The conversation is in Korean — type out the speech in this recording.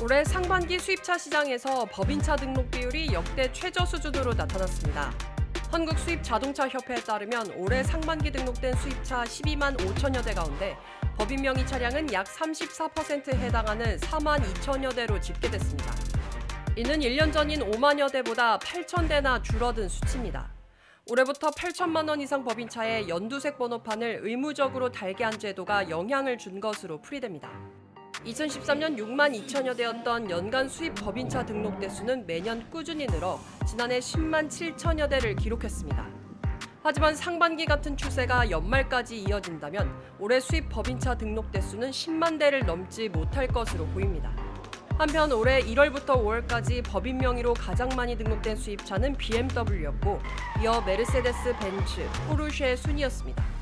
올해 상반기 수입차 시장에서 법인차 등록 비율이 역대 최저 수준으로 나타났습니다. 한국수입자동차협회에 따르면 올해 상반기 등록된 수입차 12만 5천여 대 가운데 법인 명의 차량은 약 34%에 해당하는 4만 2천여 대로 집계됐습니다. 이는 1년 전인 5만여 대보다 8천 대나 줄어든 수치입니다. 올해부터 8천만 원 이상 법인차에 연두색 번호판을 의무적으로 달게 한 제도가 영향을 준 것으로 풀이됩니다. 2013년 6만 2천여 대였던 연간 수입 법인차 등록 대수는 매년 꾸준히 늘어 지난해 10만 7천여 대를 기록했습니다. 하지만 상반기 같은 추세가 연말까지 이어진다면 올해 수입 법인차 등록 대수는 10만 대를 넘지 못할 것으로 보입니다. 한편 올해 1월부터 5월까지 법인 명의로 가장 많이 등록된 수입차는 BMW였고 이어 메르세데스 벤츠, 포르쉐의 순이었습니다.